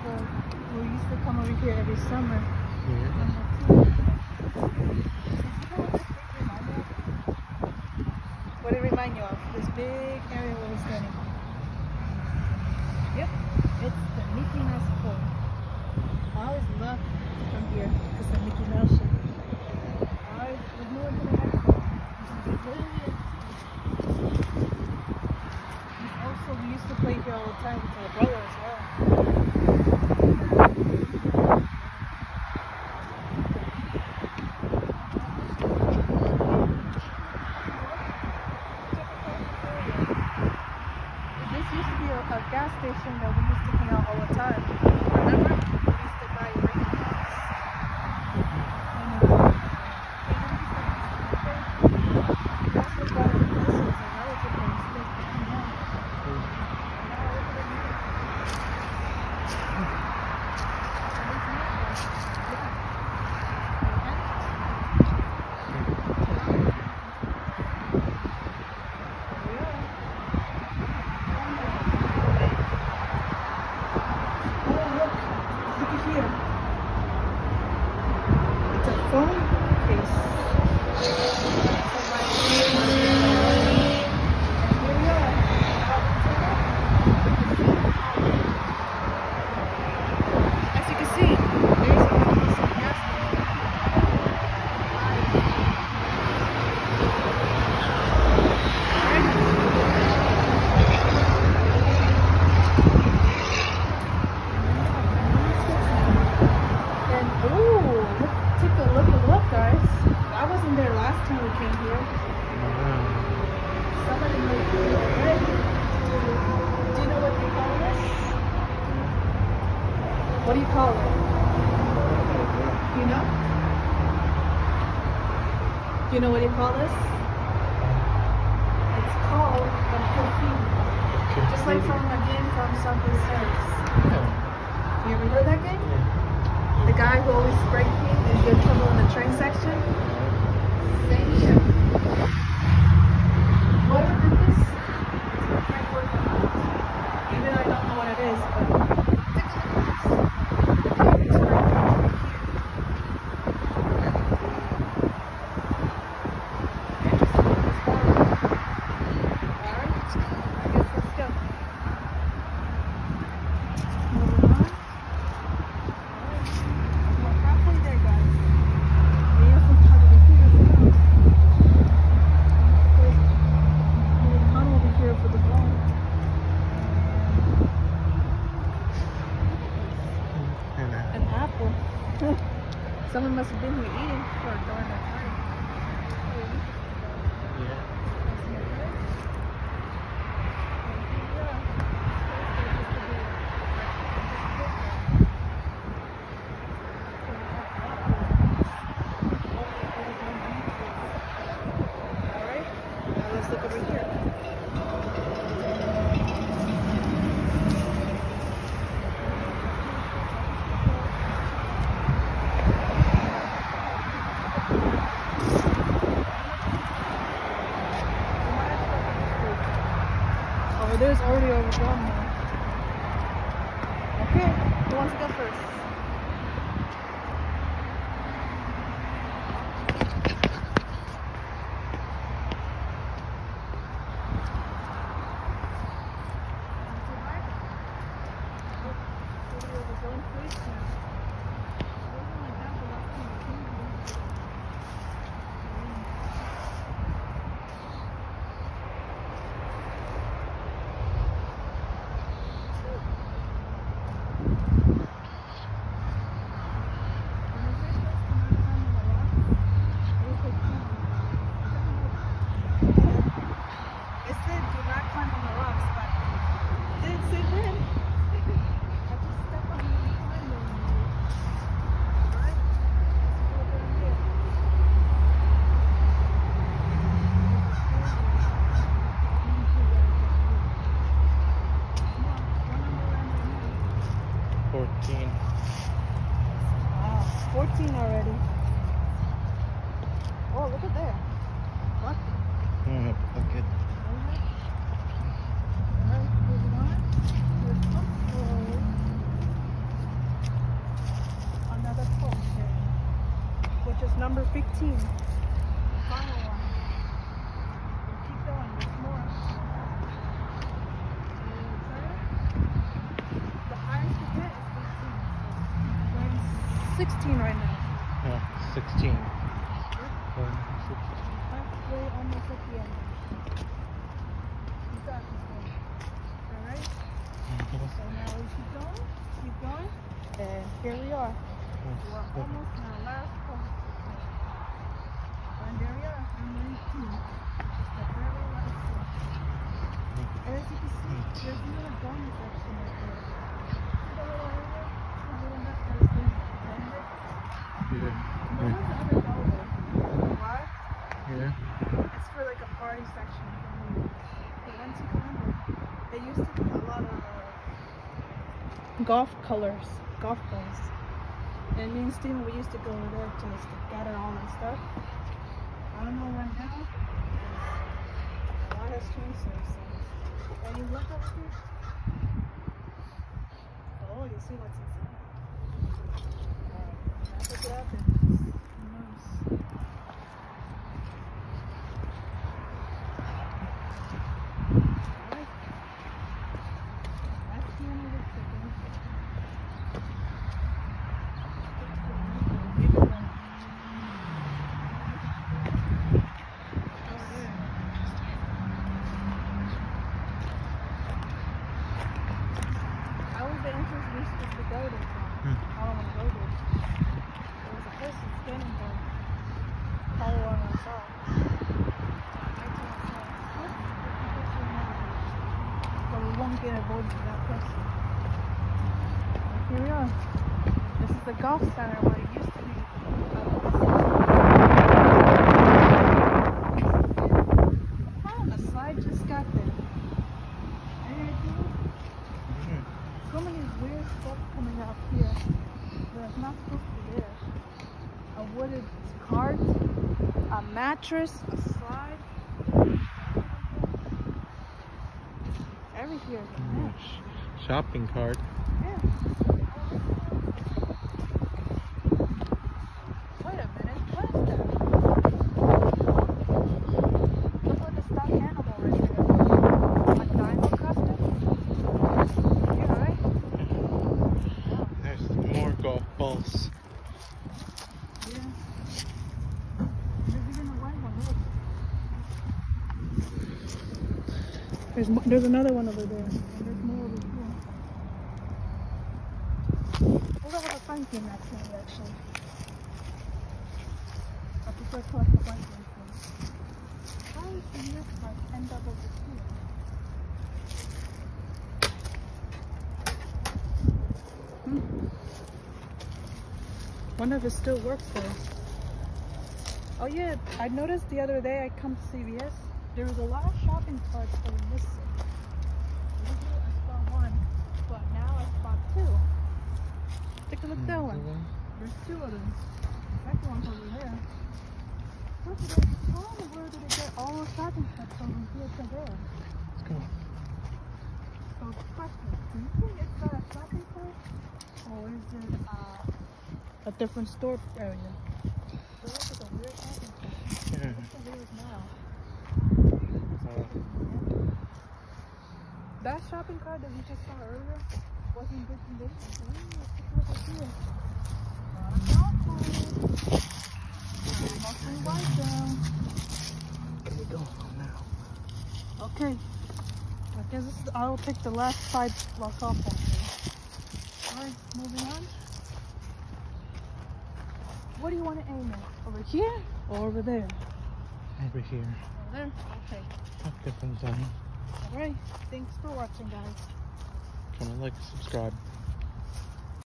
ago, we used to come over here every summer. What did it remind you of? This big area where we're standing. Yep, it's the Mickey Mouse Pool. I always love to come here because the Mickey Mouse show. There's no one to the next one. Also, we used to play here all the time with my brother as well. This used to be a gas station that we used to hang out all the time. Remember? We used to buy Mickey Mouse. What do you call it? You know? Do you know what you call this? It's called a graffiti. Just like from a game from Subway Surfers. You ever heard that game? The guy who always spray paint and gets trouble in the train section? Same here. Whoever did this, it's a great work of art. Even I don't know what it is, but someone must have been here eating for during that time. Alright, now let's look over here. There's already overgrown now. Okay, who wants to go first? Wow, 14 already. Oh, look at there. What? Okay. Alright, moving on. Here's some number 15. Final one. We'll keep going. There's more. The highest we get is 15. We're in 16 right now. Yeah, 16. Halfway, almost at the end. You got this one. Alright? So now we keep going. Keep going. And here we are. We're almost in our last point. And there we are. I'm 19. Just the very last one. And as you can see, there's even a bonus section right there. See the little area? The little nut that is being extended? Yeah. Where does the other go there? Why? Yeah. It's for like a party section for me. But once you come in, there used to be a lot of golf colors, golf balls. And me and Steven, we used to go there to gather all that stuff. I don't know right now. A lot has changed since. And you look over here. Oh, you see what's inside. Alright, now pick it up and who knows. Alright. That's the end of the chicken. Here we are. This is the golf center where it used to be. Oh, the slide just got there. So many weird stuff coming out here. There's not supposed to be there. A wooded cart, a mattress, a slide. Everything is a mess. Shopping cart. Yeah. Wait a minute, what is that? Look like a stuffed animal right there. A dino costume? You right? There's more golf balls. Yeah. There's even a white one, look. There's another one over there. And there's more over here. We'll have a fun game actually. I prefer collect the white ones. How is the next part end up over here? Wonder if it still works there. Oh yeah, I noticed the other day I come to CVS, there was a lot of shopping carts that were missing. Usually I saw one, but now I spot two. Take a look at that one. There's two of them. The second one's over there. Look at it. How in the world did it get all those shopping carts from here to there? Let's go. So the question, do you think it's got a shopping cart? Or is it a different store area? It looks like a weird shopping cart. Yeah. What's the weird now? That shopping cart that we just saw earlier wasn't in good condition. Let's take a look at here. Not a golf cart. Mostly white down. Where we go now? Okay. I guess I'll take the last 5 block off that. Alright, moving on. What do you want to aim at? Over here or over there? Over here. Over there? Okay. Have different zone. Alright, thanks for watching, guys. Comment, like, subscribe.